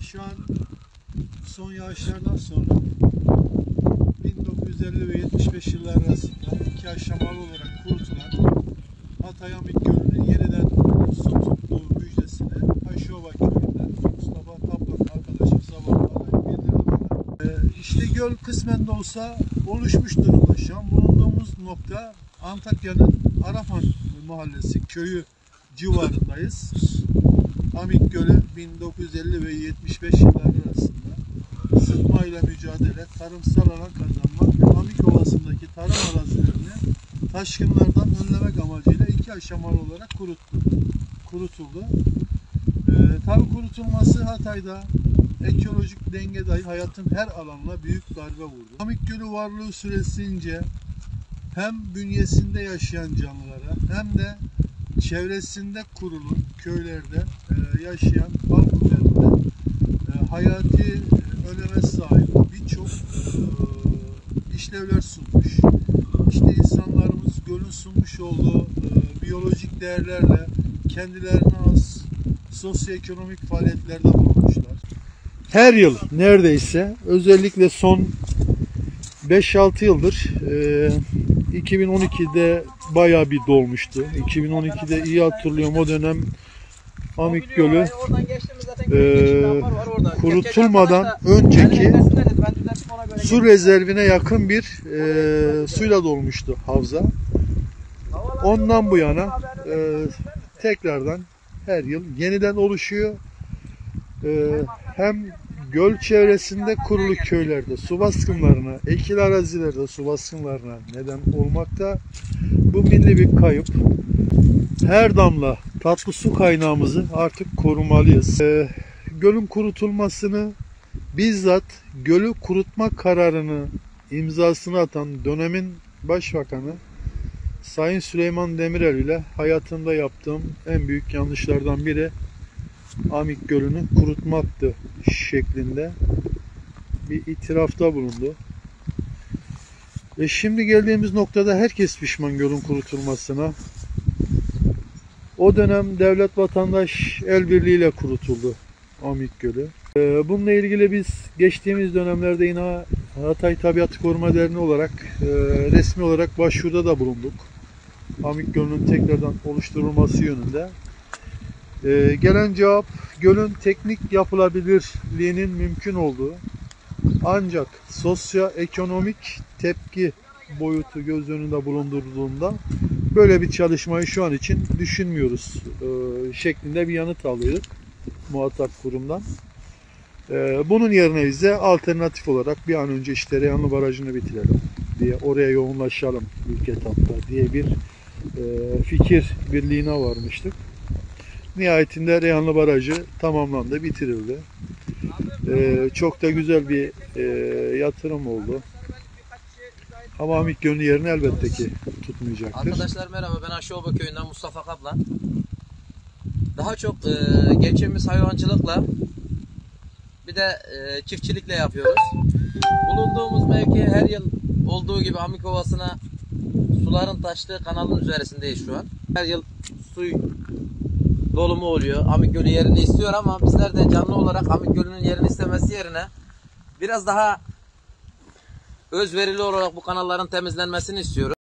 şu an son yağışlardan sonra 1950 ve 75 yıllar arasında iki aşamalı olarak kurutulan Hatay Amik Gölü'nün yeniden su tuttuğu müjdesini Aşova köyünden Mustafa Kaplan arkadaşım sabahları bildirdi bana. İşte göl kısmen de olsa oluşmuş durumda. Şu an bulunduğumuz nokta Antakya'nın Arafan Mahallesi köyü civarındayız. Amik Gölü 1950 ve 75 yılları arasında sıtma ile mücadele, tarımsal alan kazanmak ve Amik Ovası'ndaki tarım arazilerini taşkınlardan önlemek amacıyla iki aşamalı olarak kurutuldu. Tabi kurutulması Hatay'da ekolojik denge dahi hayatın her alanına büyük darbe vurdu. Amik Gölü varlığı süresince hem bünyesinde yaşayan canlılara hem de çevresinde kurulu köylerde yaşayan halk üzerinde hayati öneme sahip birçok işlevler sunmuş. İşte insanlarımız gölün sunmuş olduğu biyolojik değerlerle kendilerine az sosyoekonomik faaliyetlerde bulunmuşlar. Her yıl neredeyse özellikle son 5-6 yıldır 2012'de bayağı bir dolmuştu. 2012'de iyi hatırlıyorum, o dönem Amik Gölü kurutulmadan önceki su rezervine yakın bir suyla dolmuştu havza. Ondan bu yana tekrardan her yıl yeniden oluşuyor. Hem göl çevresinde kurulu köylerde su baskınlarına, ekil arazilerde su baskınlarına neden olmakta. Bu milli bir kayıp. Her damla tatlı su kaynağımızı artık korumalıyız. Gölün kurutulmasını bizzat gölü kurutma kararını imzasını atan dönemin başbakanı Sayın Süleyman Demirel ile hayatımda yaptığım en büyük yanlışlardan biri Amik Gölü'nü kurutmaktı şeklinde bir itirafta bulundu. Ve şimdi geldiğimiz noktada herkes pişman gölün kurutulmasına. O dönem devlet vatandaş el birliğiyle kurutuldu Amik Gölü. Bununla ilgili biz geçtiğimiz dönemlerde yine Hatay Tabiat Koruma Derneği olarak resmi olarak başvuruda da bulunduk. Amik Gölü'nün tekrardan oluşturulması yönünde. Gelen cevap gölün teknik yapılabilirliğinin mümkün olduğu, ancak sosyoekonomik tepki boyutu göz önünde bulundurulduğunda böyle bir çalışmayı şu an için düşünmüyoruz şeklinde bir yanıt alıyorduk muhatap kurumdan. Bunun yerine bize alternatif olarak bir an önce işte Reyhanlı Barajı'nı bitirelim diye, oraya yoğunlaşalım ilk etapta diye bir fikir birliğine varmıştık. Nihayetinde Reyhanlı Barajı tamamlandı, bitirildi. Çok da güzel bir yatırım oldu. Ama Amik Gölü yerini elbette ki tutmayacaktır. Arkadaşlar merhaba, ben Aşova köyünden Mustafa Kaplan. Daha çok geçimimiz hayvancılıkla bir de çiftçilikle yapıyoruz. Bulunduğumuz mevki her yıl olduğu gibi Amik Ovası'na suların taştığı kanalın üzerindeyiz şu an. Her yıl su dolumu oluyor. Amik Gölü yerini istiyor ama bizler de canlı olarak Amik Gölü'nün yerini istemesi yerine biraz daha özverili olarak bu kanalların temizlenmesini istiyoruz.